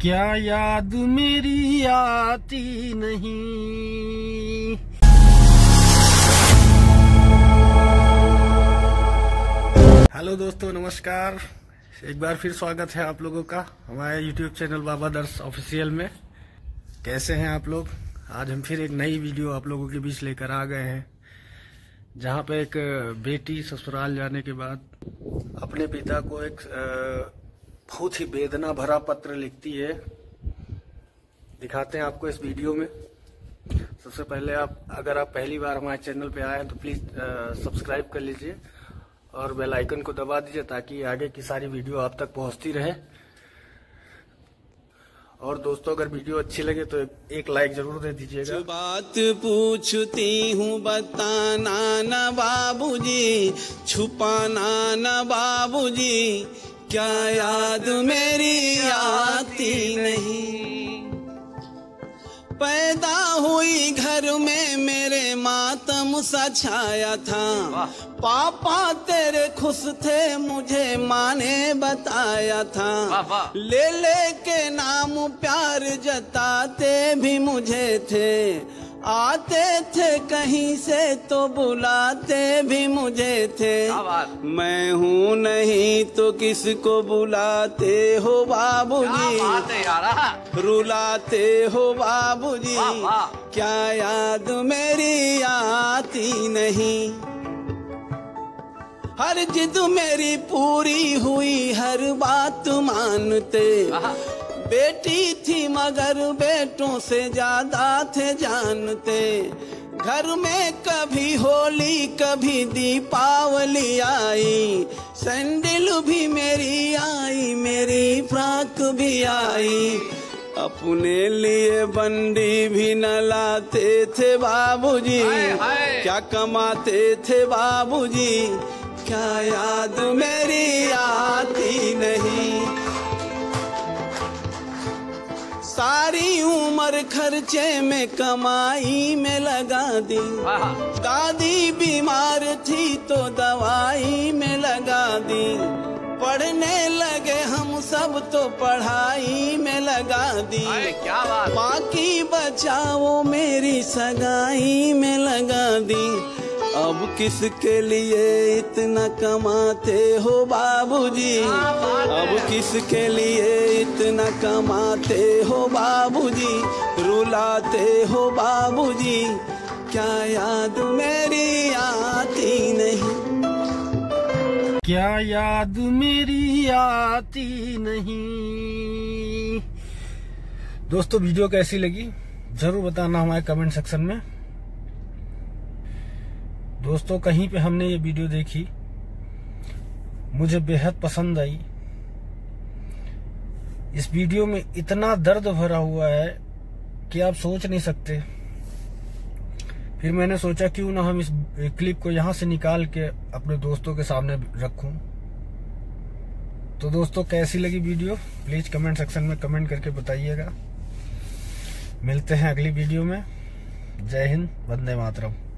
क्या याद मेरी आती नहीं। हेलो दोस्तों, नमस्कार। एक बार फिर स्वागत है आप लोगों का हमारे YouTube चैनल बाबा दर्श ऑफिशियल में। कैसे हैं आप लोग? आज हम फिर एक नई वीडियो आप लोगों के बीच लेकर आ गए हैं, जहां पे एक बेटी ससुराल जाने के बाद अपने पिता को एक बहुत ही वेदना भरा पत्र लिखती है। दिखाते हैं आपको इस वीडियो में। सबसे पहले अगर आप पहली बार हमारे चैनल पे आए हैं तो प्लीज सब्सक्राइब कर लीजिए और बेल आइकन को दबा दीजिए ताकि आगे की सारी वीडियो आप तक पहुंचती रहे। और दोस्तों, अगर वीडियो अच्छी लगे तो एक लाइक जरूर दे दीजिएगा। जो बात पूछती हूँ बताना न बाबूजी, छुपाना न बाबूजी, क्या याद मेरी आती नहीं। पैदा हुई घर में मेरे मातम सा छाया था, पापा तेरे खुश थे मुझे माँ ने बताया था। ले ले के नाम प्यार जताते भी मुझे थे, आते थे कहीं से तो बुलाते भी मुझे थे। मैं हूँ नहीं तो किसको बुलाते हो बाबूजी, रुलाते हो बाबूजी, क्या याद मेरी आती नहीं। हर जिद मेरी पूरी हुई, हर बात मानते। बेटी थी मगर बेटों से ज्यादा थे जानते। घर में कभी होली कभी दीपावली आई, सैंडल भी मेरी आई, मेरी फ्रॉक भी आई। अपने लिए बंडी भी न लाते थे बाबूजी, क्या कमाते थे बाबूजी, क्या याद मेरी आती नहीं। सारी उम्र खर्चे में कमाई में लगा दी, दादी बीमार थी तो दवाई में लगा दी। पढ़ने लगे हम सब तो पढ़ाई में लगा दी, बाकी बचाओ मेरी सगाई में लगा दी। अब किसके लिए इतना कमाते हो बाबूजी, अब किसके लिए इतना कमाते हो बाबूजी, रुलाते हो बाबूजी, क्या याद मेरी आती नहीं। क्या याद मेरी आती नहीं। दोस्तों, वीडियो कैसी लगी जरूर बताना हमारे कमेंट सेक्शन में। दोस्तों, कहीं पे हमने ये वीडियो देखी, मुझे बेहद पसंद आई। इस वीडियो में इतना दर्द भरा हुआ है कि आप सोच नहीं सकते। फिर मैंने सोचा क्यों ना हम इस क्लिप को यहां से निकाल के अपने दोस्तों के सामने रखूं। तो दोस्तों, कैसी लगी वीडियो प्लीज कमेंट सेक्शन में कमेंट करके बताइएगा। मिलते हैं अगली वीडियो में। जय हिंद, वंदे मातरम।